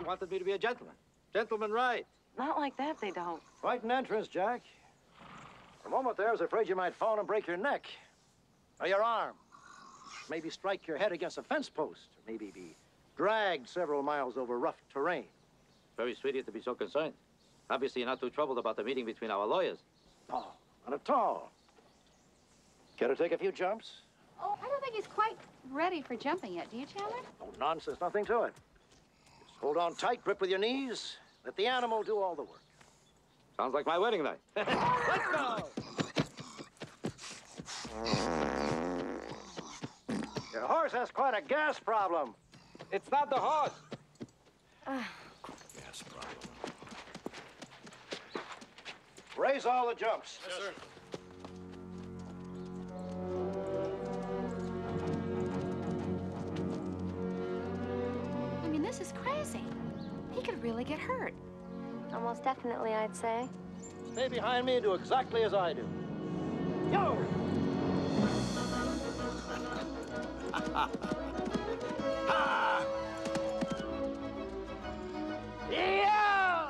you wanted me to be a gentleman. Gentleman right. Not like that, they don't. Quite an entrance, Jack. For a moment there, I was afraid you might fall and break your neck. Or your arm. Maybe strike your head against a fence post. Or maybe be dragged several miles over rough terrain. Very sweet of you to be so concerned. Obviously, you're not too troubled about the meeting between our lawyers. Oh, not at all. Care to take a few jumps? Oh, I don't think he's quite ready for jumping yet. Do you, Chandler? Oh, nonsense. Nothing to it. Just hold on tight, grip with your knees. Let the animal do all the work. Sounds like my wedding night. Let's go! Your horse has quite a gas problem. It's not the horse. Gas problem. Raise all the jumps. Yes, sir. I mean, this is crazy. He could really get hurt. Almost definitely, I'd say. Stay behind me and do exactly as I do. Yo! Ha! Yeah!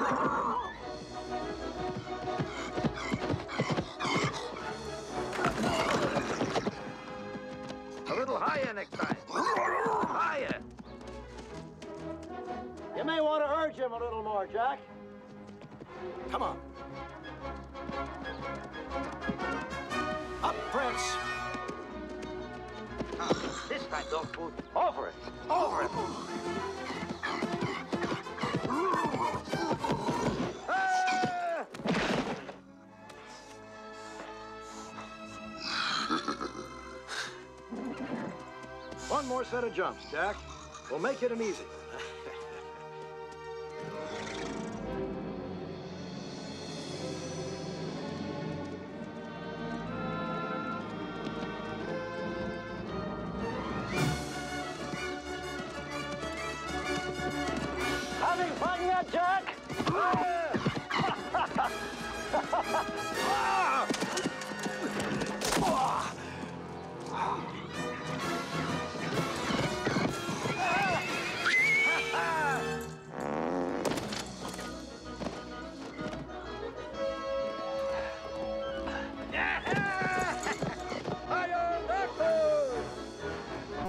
A little higher next time. Higher. You may want to urge him a little more, Jack. Come on. Up, Prince. This time, dog food. Over it. Over it. Ah! One more set of jumps, Jack. We'll make it an easy. Having fun yet, Jack?